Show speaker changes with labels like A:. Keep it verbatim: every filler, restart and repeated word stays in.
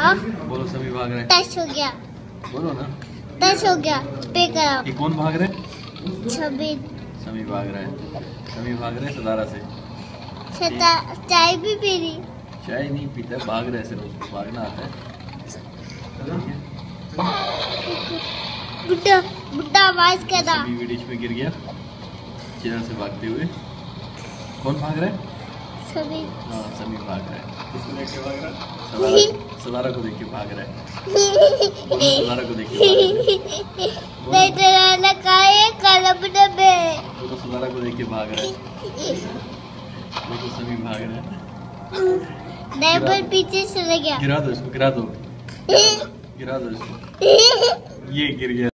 A: हाँ
B: बोलो सभी भाग रहे हैं।
A: टच हो गया,
B: बोलो ना।
A: टच हो गया पे करा।
B: ये कौन भाग रहे हैं?
A: छबी
B: सभी भाग रहे हैं। सभी भाग रहे हैं सदारा से।
A: छता चाय भी पी रही।
B: चाय नहीं पीता, भाग रहे हैं, सिर्फ उसको भागना आता है।
A: बुड्ढा बुड्ढा आवाज कर रहा।
B: सभी विडिच में गिर गया चेयर से भागते हुए। कौन भाग रहा है?
A: सभी
B: हाँ सभी भाग रहा है। किसको देख के भाग रहा है? सदारा, सदारा को देख के भाग रहा है। बोलो सदारा को देख के भाग रहा है।
A: नहीं तेरा लगाए कलम डबे।
B: वो तो सदारा को देख के भाग रहा है। वो तो सभी भाग रहे हैं।
A: डायपर पीछे चले गया।
B: गिरा दो इसको, गिरा दो, गिरा दो इसको। ये गिर गया।